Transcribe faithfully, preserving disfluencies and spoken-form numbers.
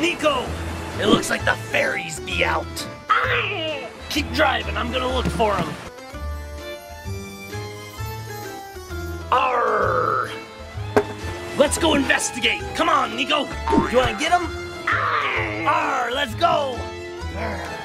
NiKO! It looks like the FAiRiES be out. Keep driving, I'm gonna look for them. Arr! Let's go investigate. Come on, NiKO. Do you wanna get them? Arr, let's go. Arr.